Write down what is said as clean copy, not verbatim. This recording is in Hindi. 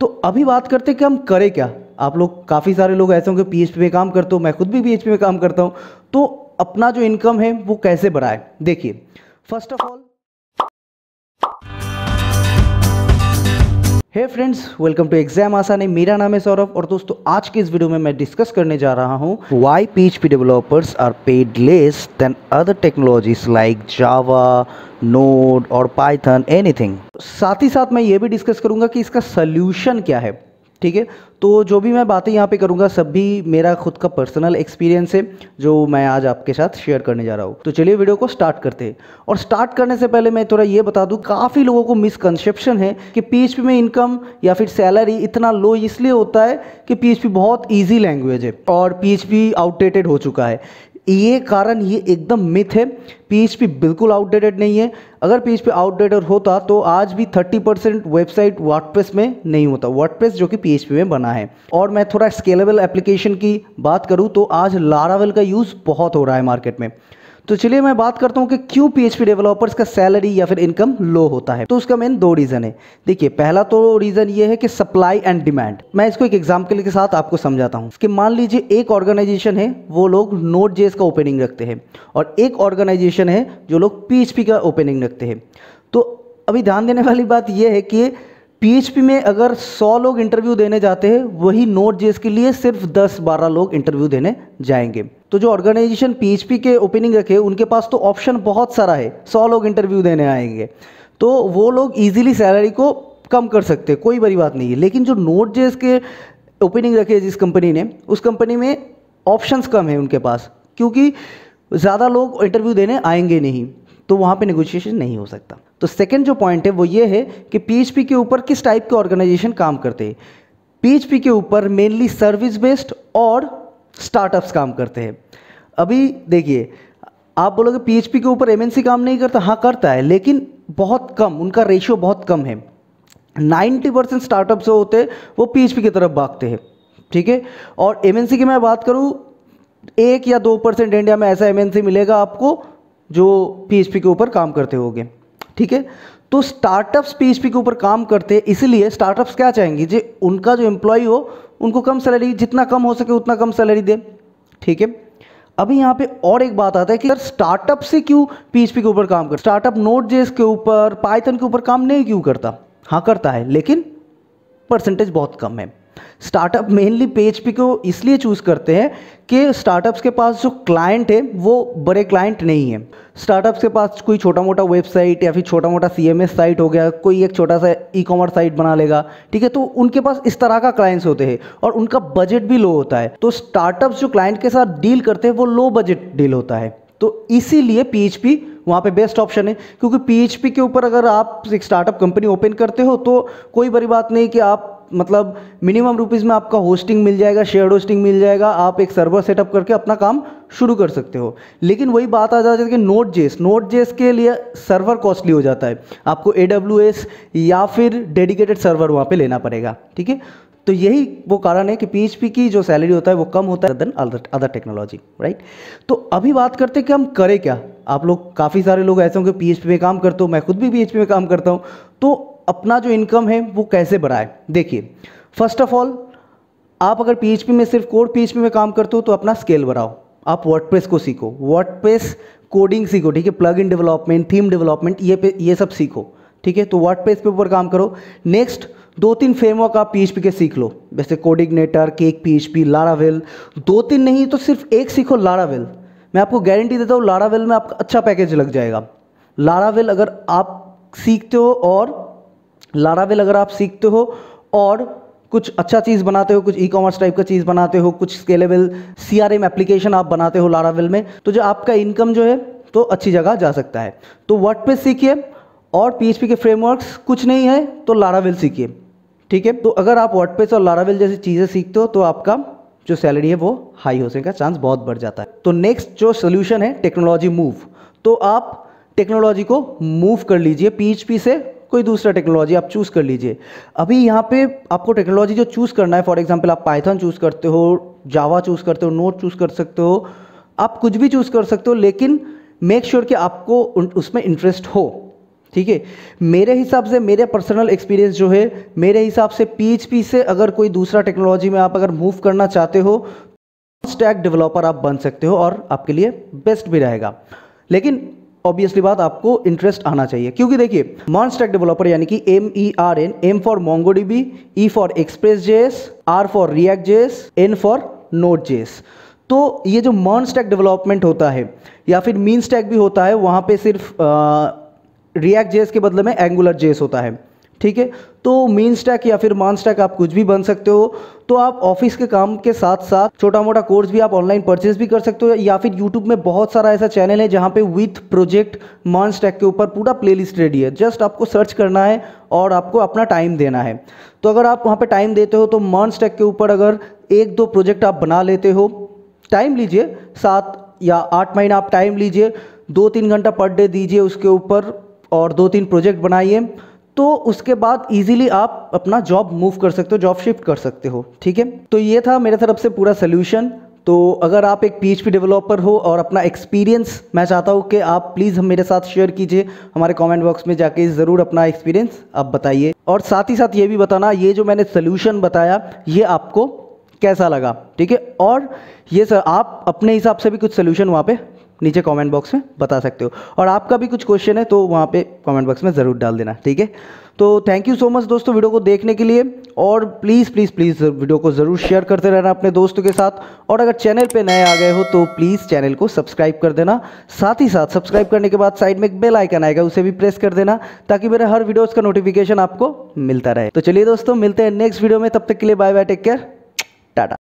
तो अभी बात करते हैं कि हम करें क्या। आप लोग काफ़ी सारे लोग ऐसे होंगे पीएचपी में काम करते हो, मैं खुद भी पीएचपी में काम करता हूँ। तो अपना जो इनकम है वो कैसे बढ़ाए, देखिए first of all, hey friends, welcome to exam आसान है। मेरा नाम है सौरभ और दोस्तों आज के इस वीडियो में मैं डिस्कस करने जा रहा हूँ why PHP developers are paid less than other technologies like Java, Node और पाइथन एनीथिंग। साथ ही साथ मैं ये भी डिस्कस करूँगा कि इसका सल्यूशन क्या है। ठीक है, तो जो भी मैं बातें यहाँ पे करूँगा सभी मेरा खुद का पर्सनल एक्सपीरियंस है जो मैं आज आपके साथ शेयर करने जा रहा हूँ। तो चलिए वीडियो को स्टार्ट करते हैं। और स्टार्ट करने से पहले मैं थोड़ा ये बता दूँ, काफ़ी लोगों को मिसकंसेप्शन है कि पीएचपी में इनकम या फिर सैलरी इतना लो इसलिए होता है कि पीएचपी बहुत ईजी लैंग्वेज है और पीएचपी आउटडेटेड हो चुका है। ये कारण ये एकदम मिथ है। पीएचपी बिल्कुल आउटडेटेड नहीं है। अगर पीएचपी आउटडेटेड होता तो आज भी 30% वेबसाइट वर्डप्रेस में नहीं होता, वर्डप्रेस जो कि पीएचपी में बना है। और मैं थोड़ा स्केलेबल एप्लीकेशन की बात करूं तो आज लारावेल का यूज़ बहुत हो रहा है मार्केट में। तो चलिए मैं बात करता हूं कि क्यों पीएचपी डेवलपर्स का सैलरी या फिर इनकम लो होता है। तो उसका मेन दो रीज़न है। देखिए, पहला तो रीज़न ये है कि सप्लाई एंड डिमांड। मैं इसको एक एग्जांपल के साथ आपको समझाता हूं कि मान लीजिए एक ऑर्गेनाइजेशन है, वो लोग नोड जेएस का ओपनिंग रखते हैं और एक ऑर्गेनाइजेशन है जो लोग पीएचपी का ओपनिंग रखते हैं। तो अभी ध्यान देने वाली बात यह है कि पीएचपी में अगर 100 लोग इंटरव्यू देने जाते हैं, वही नोड जेएस के लिए सिर्फ 10-12 लोग इंटरव्यू देने जाएंगे। तो जो ऑर्गेनाइजेशन पीएचपी के ओपनिंग रखे उनके पास तो ऑप्शन बहुत सारा है, 100 लोग इंटरव्यू देने आएंगे तो वो लोग इजीली सैलरी को कम कर सकते हैं, कोई बड़ी बात नहीं है। लेकिन जो नोड जेएस के ओपनिंग रखे जिस कंपनी ने, उस कंपनी में ऑप्शंस कम है उनके पास, क्योंकि ज़्यादा लोग इंटरव्यू देने आएंगे नहीं, तो वहाँ पे नेगोशिएशन नहीं हो सकता। तो सेकंड जो पॉइंट है वो ये है कि पीएचपी के ऊपर किस टाइप के ऑर्गेनाइजेशन काम करते हैं। पीएचपी के ऊपर मेनली सर्विस बेस्ड और स्टार्टअप्स काम करते हैं। अभी देखिए, आप बोलोगे पीएचपी के ऊपर एमएनसी काम नहीं करता, हाँ करता है, लेकिन बहुत कम, उनका रेशियो बहुत कम है। 90% स्टार्टअप्स जो होते हैं वो पीएचपी की तरफ भागते हैं। ठीक है, और एमएनसी की मैं बात करूँ, 1 या 2% इंडिया में ऐसा एमएनसी मिलेगा आपको जो पीएचपी के ऊपर काम करते होंगे। ठीक है, तो स्टार्टअप्स पीएचपी के ऊपर काम करते हैं, इसलिए स्टार्टअप्स क्या चाहेंगे, जो उनका जो एम्प्लॉय हो उनको कम सैलरी, जितना कम हो सके उतना कम सैलरी दे। ठीक है, अभी यहाँ पे और एक बात आता है कि सर स्टार्टअप से क्यों पीएचपी के ऊपर काम करता, स्टार्टअप नोड जेएस के ऊपर, पाइथन के ऊपर काम नहीं क्यों करता। हाँ करता है, लेकिन परसेंटेज बहुत कम है। स्टार्टअप मेनली पीएचपी को इसलिए चूज़ करते हैं कि स्टार्टअप्स के पास जो क्लाइंट है वो बड़े क्लाइंट नहीं है। स्टार्टअप्स के पास कोई छोटा मोटा वेबसाइट या फिर छोटा मोटा सीएमएस साइट हो गया, कोई एक छोटा सा ई कॉमर्स साइट बना लेगा। ठीक है, तो उनके पास इस तरह का क्लाइंट्स होते हैं और उनका बजट भी लो होता है। तो स्टार्टअप्स जो क्लाइंट के साथ डील करते हैं वो लो बजट डील होता है। तो इसीलिए पीएचपी वहाँ पे बेस्ट ऑप्शन है, क्योंकि पीएचपी के ऊपर अगर आप एक स्टार्टअप कंपनी ओपन करते हो तो कोई बड़ी बात नहीं कि आप मतलब मिनिमम रुपीज़ में आपका होस्टिंग मिल जाएगा, शेयर होस्टिंग मिल जाएगा, आप एक सर्वर सेटअप करके अपना काम शुरू कर सकते हो। लेकिन वही बात आ जाती है कि नोड जेएस के लिए सर्वर कॉस्टली हो जाता है, आपको AWS या फिर डेडिकेटेड सर्वर वहाँ पे लेना पड़ेगा। ठीक है, तो यही वो कारण है कि पीएचपी की जो सैलरी होता है वो कम होता है देन अदर टेक्नोलॉजी, राइट। तो अभी बात करते हैं कि हम करें क्या। आप लोग काफ़ी सारे लोग ऐसे होंगे पीएचपी में काम करते हो, मैं खुद भी पीएचपी में काम करता हूँ। तो अपना जो इनकम है वो कैसे बढ़ाए, देखिए फर्स्ट ऑफ ऑल, आप अगर पीएचपी में सिर्फ कोड पीएचपी में काम करते हो तो अपना स्केल बढ़ाओ। आप वर्डप्रेस को सीखो, वर्डप्रेस कोडिंग सीखो। ठीक है, plugin development, theme development, ये सब सीखो। ठीक है, तो वर्डप्रेस पे ऊपर काम करो। नेक्स्ट 2-3 फ्रेमवर्क आप पीएचपी के सीख लो, जैसे कोडिग्नेटर, केक पीएचपी, लारावेल। 2-3 नहीं तो सिर्फ एक सीखो, लारावेल। मैं आपको गारंटी देता हूँ लारावेल में आपका अच्छा पैकेज लग जाएगा। लारावेल अगर आप सीखते हो और कुछ अच्छा चीज़ बनाते हो, कुछ ई कॉमर्स टाइप का चीज़ बनाते हो, कुछ स्केलेबल CRM एप्लीकेशन आप बनाते हो लारावेल में, तो जो आपका इनकम जो है तो अच्छी जगह जा सकता है। तो वर्डप्रेस सीखिए और पीएचपी के फ्रेमवर्क्स कुछ नहीं है तो लारावेल सीखिए। ठीक है, तो अगर आप वर्डप्रेस और लारावेल जैसी चीज़ें सीखते हो तो आपका जो सैलरी है वो हाई होने का चांस बहुत बढ़ जाता है। तो नेक्स्ट जो सोल्यूशन है, टेक्नोलॉजी मूव। तो आप टेक्नोलॉजी को मूव कर लीजिए, पीएचपी से कोई दूसरा टेक्नोलॉजी आप चूज़ कर लीजिए। अभी यहाँ पे आपको टेक्नोलॉजी जो चूज़ करना है, फॉर एग्जांपल आप पाइथन चूज़ करते हो, जावा चूज़ करते हो, नोड चूज़ कर सकते हो, आप कुछ भी चूज़ कर सकते हो, लेकिन मेक श्योर कि आपको उसमें इंटरेस्ट हो। ठीक है। मेरे हिसाब से, मेरे पर्सनल एक्सपीरियंस जो है, मेरे हिसाब से PHP से अगर कोई दूसरा टेक्नोलॉजी में आप अगर मूव करना चाहते हो, स्टैक डेवलपर आप बन सकते हो और आपके लिए बेस्ट भी रहेगा। लेकिन ऑब्वियसली बात, आपको इंटरेस्ट आना चाहिए, क्योंकि देखिए मॉन स्टैक डेवलपर यानी कि MERN, M for MongoDB, E for Express.js, R for React.js, N for Node.js। तो ये जो मॉन स्टैक डेवलपमेंट होता है या फिर मीन स्टैक भी होता है, वहाँ पे सिर्फ React.js के बदले में Angular.js होता है, ठीक है। तो मीन स्टैक या फिर मॉन स्टैक आप कुछ भी बन सकते हो। तो आप ऑफिस के काम के साथ साथ छोटा मोटा कोर्स भी आप ऑनलाइन परचेज भी कर सकते हो, या फिर यूट्यूब में बहुत सारा ऐसा चैनल है जहाँ पे विथ प्रोजेक्ट मॉन स्टैक के ऊपर पूरा प्लेलिस्ट रेडी है। जस्ट आपको सर्च करना है और आपको अपना टाइम देना है। तो अगर आप वहाँ पे टाइम देते हो तो मॉन स्टैक के ऊपर अगर 1-2 प्रोजेक्ट आप बना लेते हो, टाइम लीजिए 7 या 8 महीना आप टाइम लीजिए, 2-3 घंटा पर डे दीजिए उसके ऊपर और 2-3 प्रोजेक्ट बनाइए, तो उसके बाद इजीली आप अपना जॉब मूव कर सकते हो, जॉब शिफ्ट कर सकते हो, ठीक है। तो ये था मेरे तरफ से पूरा सोल्यूशन। तो अगर आप एक PHP डेवलपर हो और अपना एक्सपीरियंस, मैं चाहता हूँ कि आप प्लीज़ हम मेरे साथ शेयर कीजिए, हमारे कमेंट बॉक्स में जाके ज़रूर अपना एक्सपीरियंस आप बताइए। और साथ ही साथ ये भी बताना, ये जो मैंने सोल्यूशन बताया ये आपको कैसा लगा, ठीक है। और ये सर आप अपने हिसाब से भी कुछ सोल्यूशन वहाँ पे नीचे कमेंट बॉक्स में बता सकते हो, और आपका भी कुछ क्वेश्चन है तो वहाँ पे कमेंट बॉक्स में ज़रूर डाल देना, ठीक है। तो थैंक यू सो मच दोस्तों वीडियो को देखने के लिए, और प्लीज़ प्लीज़ प्लीज़ वीडियो को ज़रूर शेयर करते रहना अपने दोस्तों के साथ। और अगर चैनल पे नए आ गए हो तो प्लीज़ चैनल को सब्सक्राइब कर देना। साथ ही साथ सब्सक्राइब करने के बाद साइड में एक बेल आइकन आएगा, उसे भी प्रेस कर देना ताकि मेरे हर वीडियोज़ का नोटिफिकेशन आपको मिलता रहे। तो चलिए दोस्तों, मिलते हैं नेक्स्ट वीडियो में, तब तक के लिए bye bye, take care, Tata.